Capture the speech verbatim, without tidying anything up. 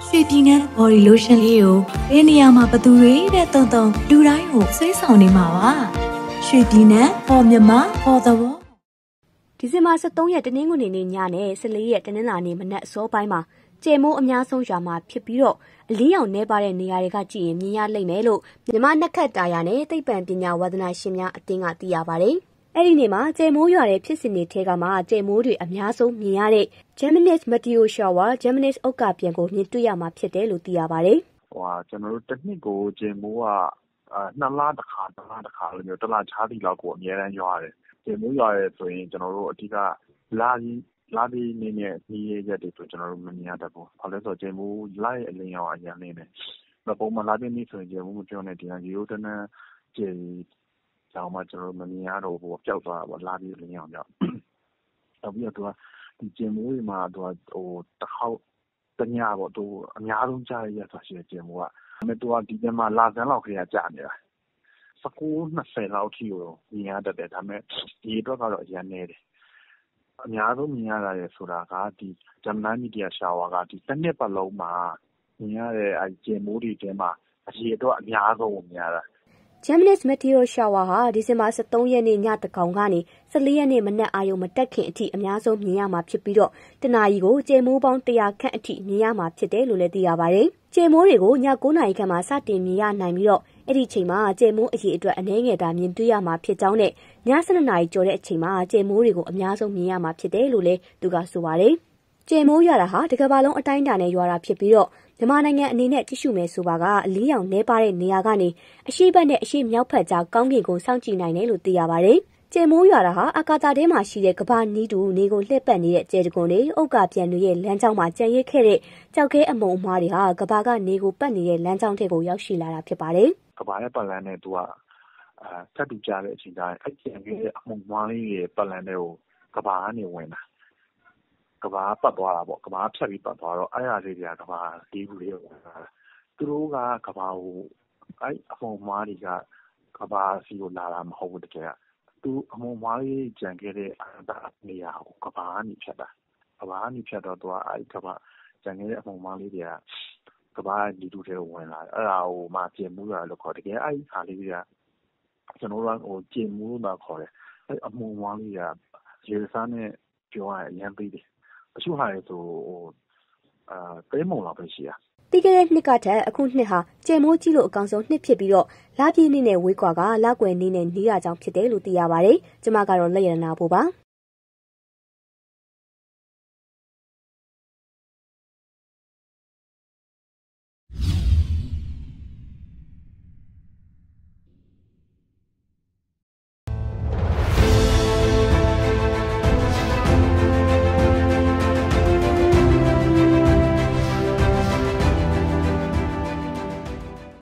ရွှေပြည်နယ် body lotion လေးကိုဘယ်နေရာမှာဘသူတွေတဲ့တုံတုံလူတိုင်းကိုဆွဲဆောင်နေမှာပါရွှေပြည်နယ် for မြန်မာ for the world ဒီဇင်ဘာ၁၃ရက်တနင်္ဂနွေနေ့ညနဲ့၁၄ရက်တနင်္လာနေ့မနက်အစောပိုင်းမှာကျေမိုးအများဆုံးရွာမှာဖြစ်ပြီးတော့အလင်းရောင်နှဲပါတဲ့နေရာတွေကကြည့်ရင်မြင်ရလိမ့်မယ်လို့မြန်မာနက္ခတ်တာယာနဲ့သိပ္ပံပညာဝါသနာရှင်များအသင်းကသိရပါတယ်။အဲ့ဒီနေ့မှာကျေမိုးရွာတဲ့ဖြစ်စဉ်တွေထဲကမှကျေမိုးတွေအများဆုံးမြင်ရတဲ့ Gemini's Meteor Shower Gemini's ဥက္ကာပျံကိုမြင်တွေ့ရမှာဖြစ်တယ်လို့သိရပါတယ်။ဟိုကျွန်တော်တို့တစ်နှစ်ကိုကျေမိုးကနှစ်လတစ်ခါတစ်လတစ်ခါလို့မျိုးတစ်လခြားသည့်လောက်ကိုအများအားရွာတယ်။ကျေမိုးရွာရဲဆိုရင်ကျွန်တော်တို့အဓိကလာကြီးလာပြီးနေနေဒီရက်တွေဆိုကျွန်တော်တို့မမြင်ရတတ်ဘူး။ဘာလဲဆိုတော့ကျေမိုးလိုက်အလင်းရောင်အရင်နေတယ်။ပုံမှန်လာပြီးနေဆိုရင်ကျေမိုးမပြောနဲ့ဒီကရိုးတန်းကျေကြောင်မှကျွန်တော်တို့မမြင်ရတော့ဘူးပျောက်သွားတာပေါ့လာပြီးအလင်းရောင်ကြောင့်။နောက်ပြီးတော့ဒီကျေမိုးတွေမှာသူကဟိုတစ်ခေါက်တညပေါ့သူအများဆုံးကြားရရဆိုရှင်ကျေမိုးကဒါပေမဲ့သူကဒီထဲမှာလာစမ်းလောက်ခေတ်ကကြာနေတာ။၁၉ ၂၀လောက်ထိကိုမြင်ရတတ်တယ်ဒါပေမဲ့ဒီအတွက်ကတော့အရင်နေတယ်။အများဆုံးမြင်ရတာရယ်ဆိုတာကဒီ Gemini Meteor Shower ကဒီတစ်နှစ်ပတ်လုံးမှာမြင်ရတဲ့အဲကျေမိုးတွေထဲမှာအရေအတွက်အများဆုံးကိုမြင်ရတာ Gemini's Meteor Shower ဟာဒီဇင်ဘာ၁၃ရက်နေ့ညတကောင်ကနေ၁၄ရက်နေ့မနက်အာရုံမတက်ခင်အထိအများဆုံးမြင်ရမှာဖြစ်ပြီးတော့တနာရီကိုကျေမိုးပေါင်း၁၀၀ခန့်အထိမြင်ရမှာဖြစ်တယ်လို့လည်းသိရပါတယ်။ကျေမိုးတွေကိုည၉နာရီခန့်မှာစတင်မြင်ရနိုင်ပြီးတော့အဲ့ဒီချိန်မှာကျေမိုးအရေအတွက်အနည်းငယ်သာမြင်တွေ့ရမှာဖြစ်ကြောင်းနဲ့ည၁၂နာရီကျော်တဲ့အချိန်မှာကျေမိုးတွေကိုအများဆုံးမြင်ရမှာဖြစ်တယ်လို့လည်းသူကဆိုပါတယ်။ကျေမိုးရွာတာဟာတစ်ကမ္ဘာလုံးအတိုင်းအတာနဲ့ရွာတာဖြစ်ပြီးတော့မြန်မာနိုင်ငံအနေနဲ့ကြည့်ရှုမယ်ဆိုပါကအလင်းရောင်နှဲပါတဲ့နေရာကနေအရှိတ်ဘက်နဲ့အရှိတ်မြောက်ဘက်ကြားကောင်းကင်ကိုစောင့်ကြည့်နိုင်တယ်လို့သိရပါတယ်။ကျေမိုးရွာတာဟာအာကာသထဲမှာရှိတဲ့ကမ္ဘာနီးတူနေကိုလှည့်ပတ်နေတဲ့ကျဲတကွန်တွေဥက္ကာပျံတွေရဲ့လမ်းကြောင်းမှာကျန်ရစ်ခဲ့တဲ့ကြောက်ခဲအမုံအမားတွေဟာကမ္ဘာကနေကိုပတ်နေတဲ့လမ်းကြောင်းထဲကိုရောက်ရှိလာတာဖြစ်ပါတယ်။ကမ္ဘာရဲ့ပတ်လမ်းနဲ့သူကအဲဆက်တူကြတဲ့အချိန်တိုင်းအဲ့ကျန်ခဲ့တဲ့အမုံအမားလေးရဲ့ပတ်လမ်းတွေကိုကမ္ဘာကနေဝင်တာကဘာပတ်သွားတာပေါ့ကဘာဖြတ်ပြီးပတ်သွားတော့အဲ့အရာလေးတွေကကဘာဒီဘူးလေးဝင်လာတာသူတို့ကကဘာကိုအဲ့အမုံမားတွေကကဘာစီကိုလာတာမဟုတ်ဘူးတကယ်ကသူအမုံမားလေးကြံခဲ့တဲ့အာတာနေရာကိုကဘာကနေဖြတ်တာကဘာကနေဖြတ်တော့သူကအဲ့ကဘာကြံခဲ့တဲ့အမုံမားလေးတွေကကဘာဒီတူတွေဝင်လာအဲ့ဒါဟိုမှပြင်မှုရလို့ခေါ်တကယ်အဲ့ဟာလေးတွေကကျွန်တော်တို့ဟိုပြင်မှုလို့ခေါ်တယ်အဲ့အမုံမားလေးကရေစားနဲ့ပြောရရင်ရမ်းပေးတယ်အချို့ဟာတွေဆိုဟိုအာတဲမုံလောက်ပဲရှိရပြီးခဲ့တဲ့နှစ်ကတည်းကအခုနှစ်ဟာကျေမိုးကြီးလို့အကောင်ဆုံးနှစ်ဖြစ်ပြီးတော့လပြည့်နေ့နဲ့ဝေးကွာကလောက်ွယ်နေ့နဲ့နီးရကြောင်းဖြစ်တယ်လို့သိရပါတယ်။ကျွန်မကတော့လက်ရနာဖို့ပါ။